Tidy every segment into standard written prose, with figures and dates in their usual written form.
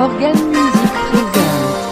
Morgan Music présente.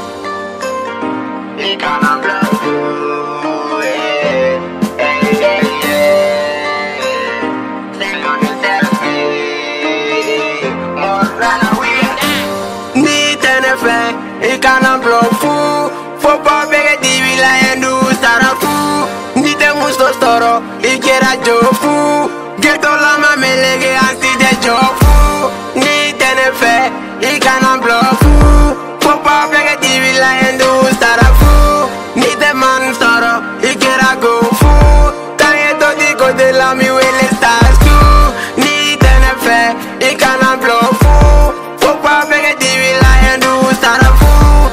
Ik kan een blok voel. Voor Bobby die wil en doe stara voel. Niet de moest storo, ik ga dat jo voel. Get all of my melege en zie de jo voel. Niet in een fe, ik kan een blok voel. Voor Bobby die wil en doe stara voel. Niet de man storo, ik ga dat go voel. Dan je tot die kote la mi wele stars toe. Niet in een fe, ik kan een blok voel. Voor Bobby die wil en doe stara voel.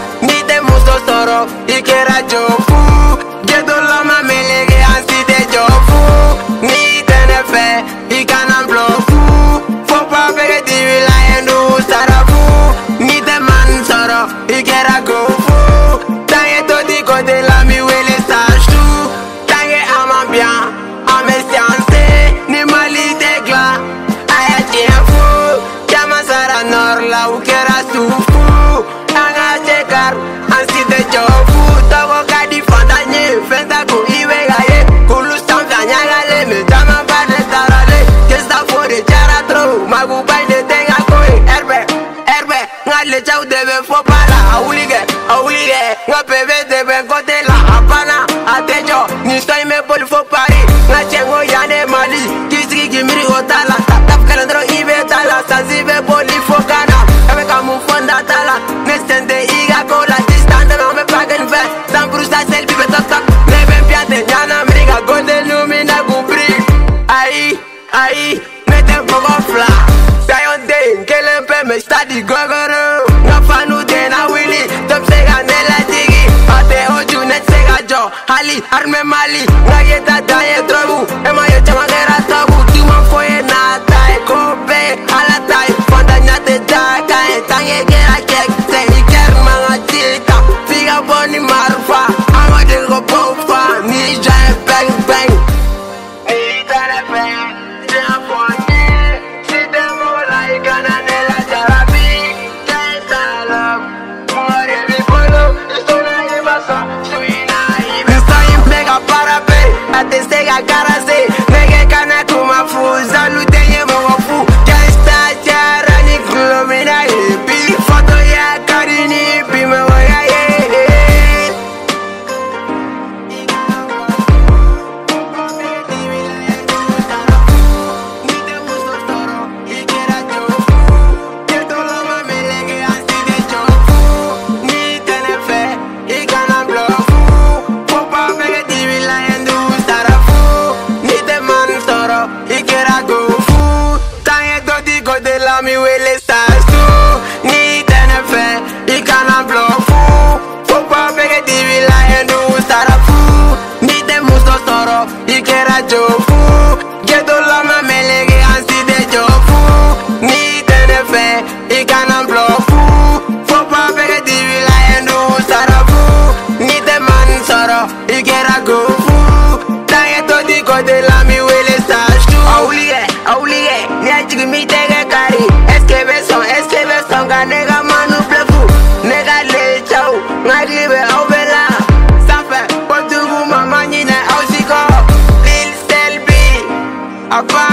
Ik era jofu, get all of my melege en zie de jofu. Niet in een fe, ik kan een blofu. Voor Bobby die wil en doe stara voel. Niet de man soro, ik era go voel. Dan je tot die kote la mi wele stars toe. Dan je ama bien, ame science, ni mali de gla. Aya tien voel, llama sara nor la ukera sufu. Anga checar, ansi de jofu. Togo kadi fantanye, fenta ku iwe gaye. Kulu stam fanyagale, me tama padre tarale. Kesta fode chara tro, magu pai de tenga koi. Erbe, ngale chau debe fo para. Aulige, nga pebe debe kote la apana. Atejo, ni soy me poli fo pari. Nga chengo yane mali, kisiki kimiri otala. Tap kalandro ibe tala, sanzibe poli fo kana. Ebe kamu fonda tala, nestende iga kola. Distante no me pagan ve, dan brusta selfie be top top. Leben piante, nyana mriga, gonde lumina gubri. Ai, mete fogo fla. Sayon day, kelen pe me study gogoro. Nga fanu de na willy, top sega nela digi. Ate oju net sega jo, hali, arme mali. Nga yeta daye drogu, ema yo chama gera tabu. Tuma foye na tai, kope, ala tai. Fanda nyate daka, tange gera kek. Se iker manga chita, figa boni marfa. Amo de go pofa, ni jaye bang bang. Ate sega karase, nege kana kuma fu. Zalu tenye mwa fu, gangsta jara ni glomina epi. Foto ya karini pi me waya ye. Mi wele stars too. Niet in een fe, ik kan een blok voel. Voor Bobby die wil en doe stara voel. Niet de moest storo, ik era jofu. Get all of my melege en zie de jofu. Niet in een fe, ik kan een blok voel. Voor Bobby die wil en doe stara voel. Niet de man soro, ik era go voel. Dan je tot die kote la mi wele stars too. Aulige, ni chigi mi tege kari. Esqueve son, ga nega manu blefu. Nega le chau, ngaglibe au bela. Safe, potugu mama nyine au siko. Lil Selby, apa